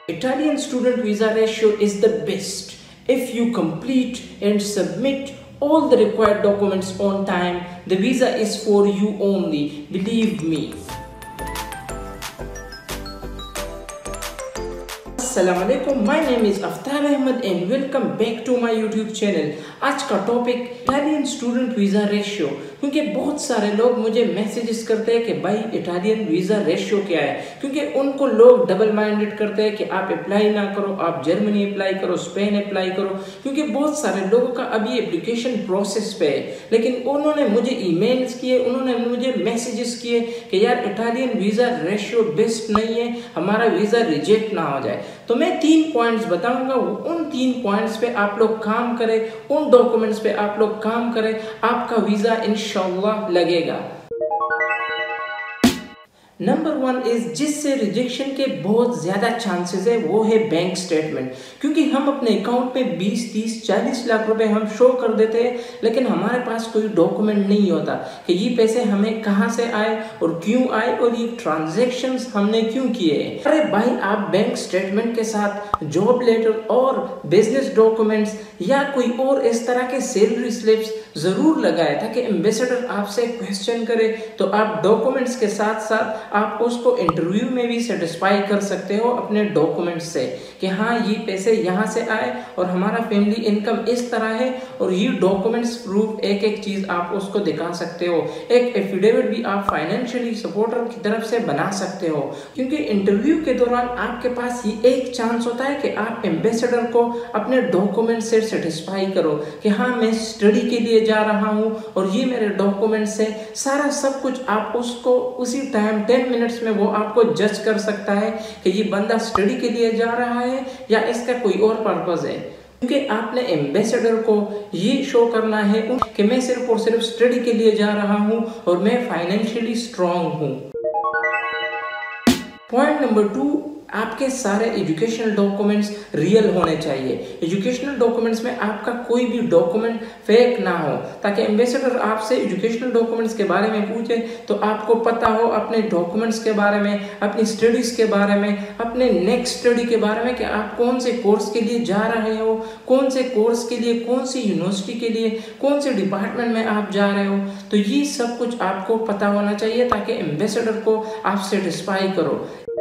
Italian student visa ratio is the best if you complete and submit all the required documents on time. The visa is for you only, believe me. Assalamualaikum, my name is Aftab Ahmed and welcome back to my YouTube channel. आज का topic Italian student visa ratio, क्योंकि बहुत सारे लोग मुझे messages करते हैं कि भाई इटालियन वीज़ा रेशियो क्या है, क्योंकि उनको लोग डबल माइंडेड करते हैं कि आप अप्लाई ना करो, आप जर्मनी अप्लाई करो, स्पेन अप्लाई करो, क्योंकि बहुत सारे लोगों का अभी एप्लीकेशन प्रोसेस पे है। लेकिन उन्होंने मुझे ईमेल्स किए, उन्होंने मुझे मैसेजेस किए कि यार इटालियन वीज़ा रेशियो बेस्ट नहीं है, हमारा वीज़ा रिजेक्ट ना हो जाए। तो मैं 3 पॉइंट्स बताऊंगा, उन 3 पॉइंट्स पे आप लोग काम करें, उन डॉक्यूमेंट्स पे आप लोग काम करें, आपका वीज़ा इंशाअल्लाह लगेगा। नंबर 1 इज जिससे रिजेक्शन के बहुत ज़्यादा चांसेस है वो है बैंक स्टेटमेंट, क्योंकि हम अपने अकाउंट में 20, 30, 40 लाख रुपए हम शो कर देते हैं, लेकिन हमारे पास कोई डॉक्यूमेंट नहीं होता कि ये पैसे हमें कहाँ से आए और क्यों आए और ये ट्रांजैक्शंस हमने क्यों किए। अरे भाई, आप बैंक स्टेटमेंट के साथ जॉब लेटर और बिजनेस डॉक्यूमेंट्स या कोई और इस तरह के सैलरी स्लिप्स जरूर लगाए ताकि एम्बेसडर आपसे क्वेश्चन करे, तो आप डॉक्यूमेंट्स के साथ साथ आप उसको इंटरव्यू में भी सेटिस्फाई कर सकते हो अपने डॉक्यूमेंट्स से कि हाँ ये पैसे यहाँ से आए और हमारा फैमिली इनकम इस तरह है, और ये डॉक्यूमेंट्स प्रूफ एक एक चीज आप उसको दिखा सकते हो। एक एफिडेविट भी आप फाइनेंशियली सपोर्टर की तरफ से बना सकते हो, क्योंकि इंटरव्यू के दौरान आपके पास ये एक चांस होता है कि आप एम्बेसडर को अपने डॉक्यूमेंट से सेटिस्फाई करो कि हाँ मैं स्टडी के लिए जा रहा हूँ और ये मेरे डॉक्यूमेंट्स है, सारा सब कुछ आप उसको उसी टाइम 10 मिनट्स में वो आपको जज कर सकता है कि ये बंदा स्टडी के लिए जा रहा है या इसका कोई और पर्पस है, क्योंकि आपने एम्बेसडर को ये शो करना है कि मैं सिर्फ और सिर्फ स्टडी के लिए जा रहा हूँ और मैं फाइनेंशियली स्ट्रांग हूँ। पॉइंट नंबर 2, आपके सारे एजुकेशनल डॉक्यूमेंट्स रियल होने चाहिए। एजुकेशनल डॉक्यूमेंट्स में आपका कोई भी डॉक्यूमेंट फेक ना हो, ताकि एम्बेसडर आपसे एजुकेशनल डॉक्यूमेंट्स के बारे में पूछे तो आपको पता हो अपने डॉक्यूमेंट्स के बारे में, अपनी स्टडीज के बारे में, अपने नेक्स्ट स्टडी के बारे में कि आप कौन से कोर्स के लिए जा रहे हो, कौन से कोर्स के लिए, कौन सी यूनिवर्सिटी के लिए, कौन से डिपार्टमेंट में आप जा रहे हो। तो ये सब कुछ आपको पता होना चाहिए ताकि एम्बेसडर को आप सेटिस्फाई करो।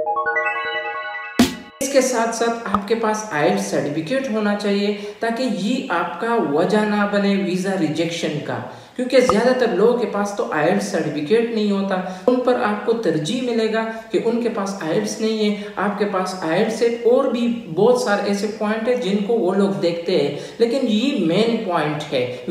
इसके साथ साथ आपके पास आईएलटीएस सर्टिफिकेट होना चाहिए ताकि ये आपका वजह ना बने वीज़ा रिजेक्शन का, क्योंकि ज़्यादातर लोगों के पास तो आईएलटीएस सर्टिफिकेट नहीं होता। उन पर आपको तरजीह मिलेगा कि उनके पास आईएलटीएस नहीं है, आपके पास आईएलटीएस है, और भी बहुत सारे ऐसे पॉइंट है जिनको वो लोग देखते हैं, लेकिन ये मेन पॉइंट है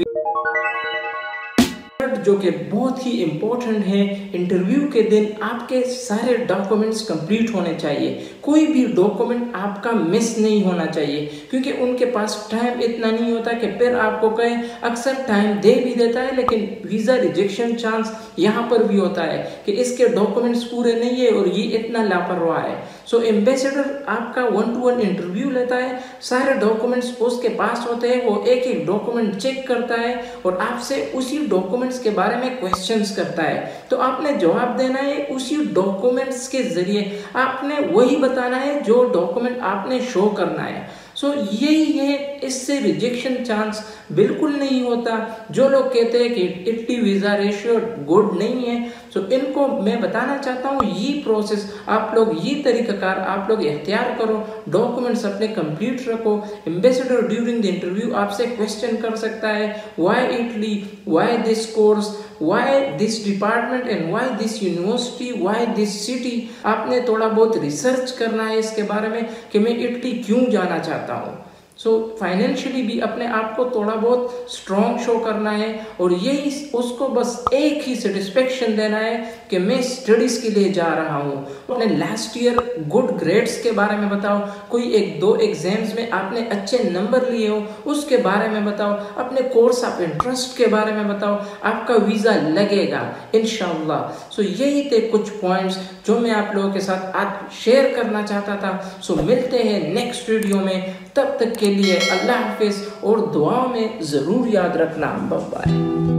जो कि बहुत ही इम्पोर्टेंट है। इंटरव्यू के दिन आपके सारे डॉक्यूमेंट्स कंप्लीट होने चाहिए, कोई भी डॉक्यूमेंट आपका मिस नहीं होना चाहिए, क्योंकि उनके पास टाइम इतना नहीं होता कि फिर आपको कहें, अक्सर टाइम दे भी देता है लेकिन वीज़ा रिजेक्शन चांस यहाँ पर भी होता है कि इसके डॉक्यूमेंट्स पूरे नहीं है और ये इतना लापरवाह है। सो एम्बेसडर आपका 1-to-1 इंटरव्यू लेता है, सारे डॉक्यूमेंट्स उसके पास होते हैं, वो एक एक डॉक्यूमेंट चेक करता है और आपसे उसी डॉक्यूमेंट्स के बारे में क्वेश्चंस करता है, तो आपने जवाब देना है उसी डॉक्यूमेंट्स के जरिए, आपने वही बताना है जो डॉक्यूमेंट आपने शो करना है। सो यही है, इससे रिजेक्शन चांस बिल्कुल नहीं होता। जो लोग कहते हैं कि इटली वीज़ा रेशियो गुड नहीं है, सो इनको मैं बताना चाहता हूँ ये प्रोसेस आप लोग, ये तरीकाकार आप लोग इख्तियार करो, डॉक्यूमेंट्स अपने कंप्लीट रखो। एम्बेसडर ड्यूरिंग द इंटरव्यू आपसे क्वेश्चन कर सकता है, why Italy, why this course, why this department and why this university, why this city. आपने थोड़ा बहुत रिसर्च करना है इसके बारे में कि मैं इटली क्यों जाना चाहता हूँ। सो फाइनेंशियली भी अपने आप को थोड़ा बहुत स्ट्रॉन्ग शो करना है, और यही उसको बस एक ही सेटिस्फेक्शन देना है कि मैं स्टडीज के लिए जा रहा हूँ। अपने लास्ट ईयर गुड ग्रेड्स के बारे में बताओ, कोई 1-2 एग्जाम्स में आपने अच्छे नंबर लिए हो उसके बारे में बताओ, अपने कोर्स ऑफ इंटरेस्ट के बारे में बताओ, आपका वीज़ा लगेगा इंशाअल्लाह। सो यही थे कुछ पॉइंट्स जो मैं आप लोगों के साथ आज शेयर करना चाहता था। सो मिलते हैं नेक्स्ट वीडियो में, तब तक के लिए अल्लाह हाफिज़, और दुआओं में ज़रूर याद रखना। Bye bye.